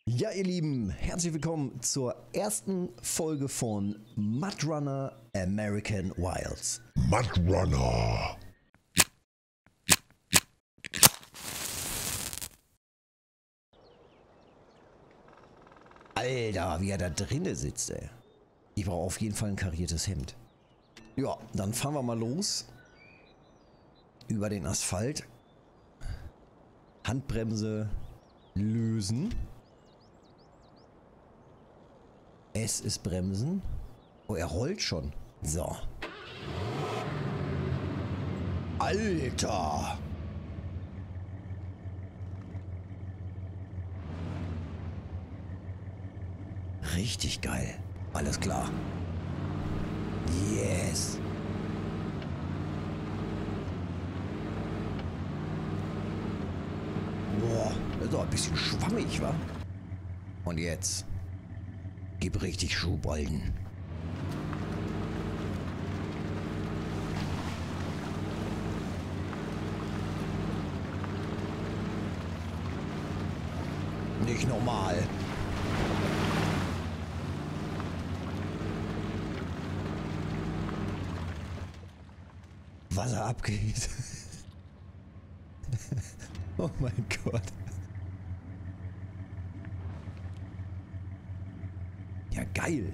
Ja, ihr Lieben, herzlich willkommen zur ersten Folge von Mud Runner American Wilds. Mud Runner. Alter, wie er da drinnen sitzt, ey. Ich brauche auf jeden Fall ein kariertes Hemd. Ja, dann fahren wir mal los. Über den Asphalt. Handbremse lösen. Es ist Bremsen. Oh, er rollt schon. So. Alter! Richtig geil. Alles klar. Yes. Boah, das ist doch ein bisschen schwammig, wa? Und jetzt. Gib richtig Schub, Alten. Nicht normal. Was er abgeht. Oh mein Gott. Ja, geil.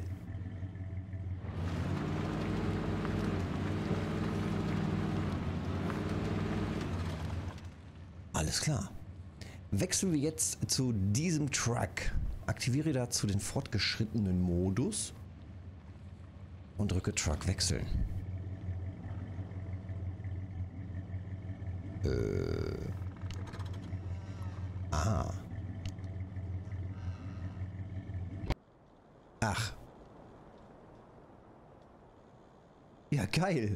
Alles klar. Wechseln wir jetzt zu diesem Truck. Aktiviere dazu den fortgeschrittenen Modus und drücke Truck wechseln. Ach. Ja, geil.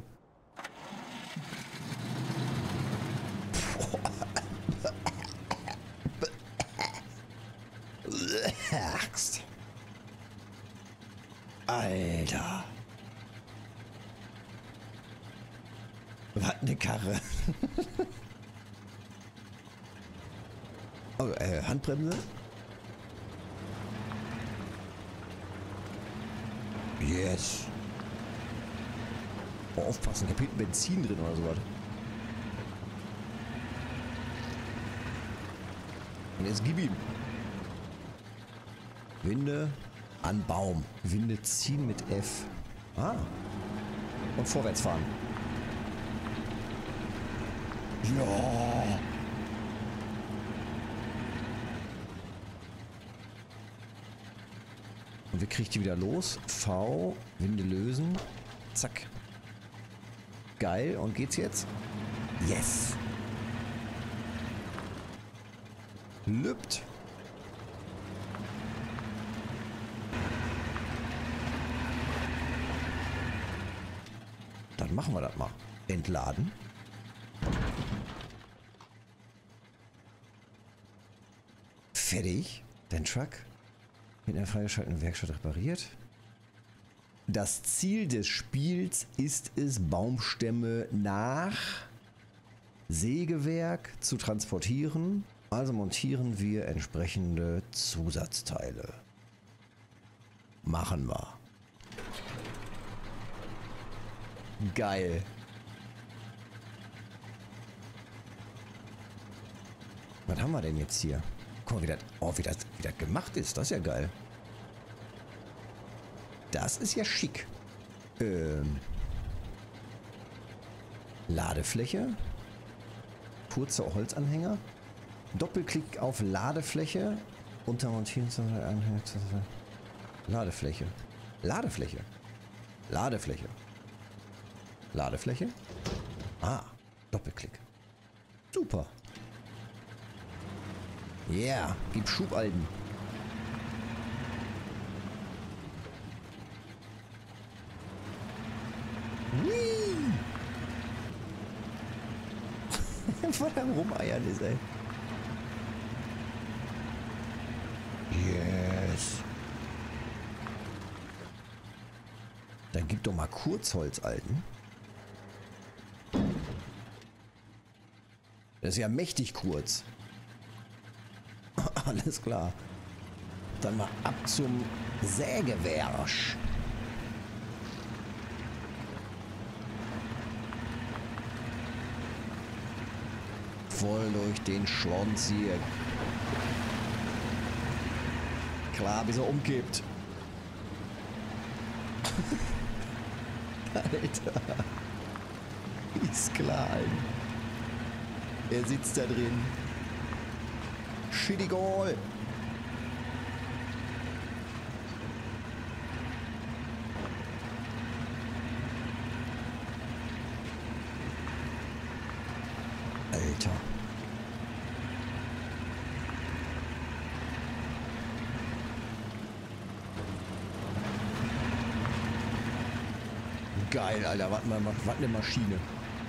Axt. Alter. Was eine Karre. Oh, Handbremse. Yes. Oh, aufpassen, ich hab hinten Benzin drin oder sowas. Und jetzt gib ihm. Winde an Baum. Winde ziehen mit F. Ah. Und vorwärts fahren. Ja. Und wir kriegen die wieder los. V. Winde lösen. Zack. Geil. Und geht's jetzt? Yes. Lübt. Dann machen wir das mal. Entladen. Fertig. Dein Truck mit einer freigeschalteten Werkstatt repariert. Das Ziel des Spiels ist es, Baumstämme nach Sägewerk zu transportieren. Also montieren wir entsprechende Zusatzteile. Machen wir. Geil. Was haben wir denn jetzt hier? Guck mal, wie das gemacht ist. Das ist ja geil. Das ist ja schick. Ladefläche. Kurzer Holzanhänger. Doppelklick auf Ladefläche. Untermontieren. Ladefläche. Ladefläche. Ladefläche. Ladefläche. Ah, Doppelklick. Super. Yeah, gib Schub, Alten. Whee! Wo der rumeiern ist, ey. Yes. Dann gib doch mal Kurzholz, Alten. Das ist ja mächtig kurz. Alles klar. Dann mal ab zum Sägewerk. Voll durch den Schlons hier. Klar, bis er umkippt. Alter. Ist klein. Er sitzt da drin. Shitty Goal. Alter. Geil, Alter. Was eine Maschine.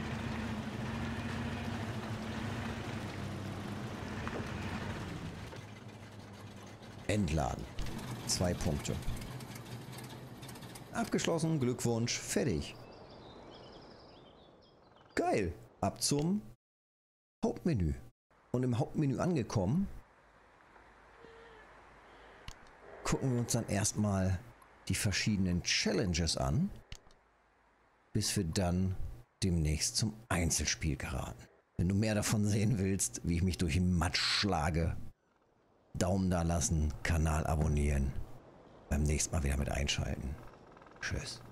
Entladen. 2 Punkte. Abgeschlossen. Glückwunsch. Fertig. Geil. Ab zum Hauptmenü. Und im Hauptmenü angekommen, gucken wir uns dann erstmal die verschiedenen Challenges an, bis wir dann demnächst zum Einzelspiel geraten. Wenn du mehr davon sehen willst, wie ich mich durch den Matsch schlage, Daumen da lassen, Kanal abonnieren, beim nächsten Mal wieder mit einschalten. Tschüss.